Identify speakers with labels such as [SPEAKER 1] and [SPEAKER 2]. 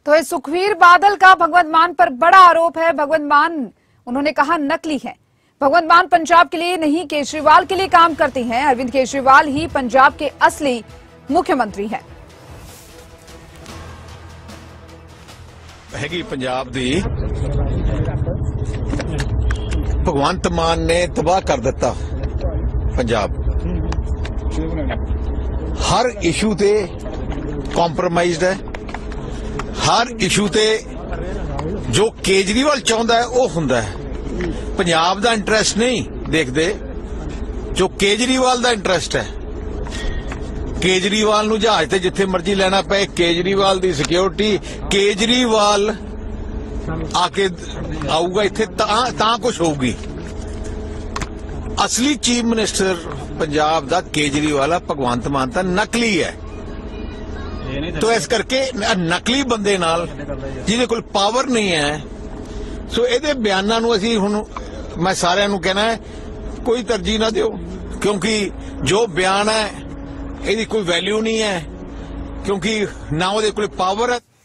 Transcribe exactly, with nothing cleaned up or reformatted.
[SPEAKER 1] तो इस सुखबीर बादल का भगवंत मान पर बड़ा आरोप है। भगवंत मान उन्होंने कहा नकली है। भगवंत मान पंजाब के लिए नहीं केजरीवाल के लिए काम करती हैं। अरविंद केजरीवाल ही पंजाब के असली मुख्यमंत्री हैं।
[SPEAKER 2] हैगी पंजाब दी भगवंत मान ने तबाह कर दिता पंजाब। हर इशू ते कॉम्प्रोमाइज्ड है। हर इशू ते जो केजरीवाल चाहता है वह हुंदा है। पंजाब दा इंटरेस्ट नहीं देखते, जो केजरीवाल दा इंटरेस्ट है। केजरीवाल नूं जहाज ते जिथे मर्जी लेना पे, केजरीवाल दी सिक्योरिटी, केजरीवाल आके आऊगा इत्थे तां कुछ होगी। असली चीफ मिनिस्टर पंजाब दा केजरीवाल है, भगवंत मान तां नकली है। तो इस करके नकली बंदे नाल जिहदे कोल पावर नहीं है, सो इहदे बयानां नूं असीं हुण मैं सारिआं नूं कहना है कोई तरजीह ना दिओ, क्योंकि जो बयान है इहदी कोई वैल्यू नहीं है, क्योंकि ना उहदे कोल पावर है।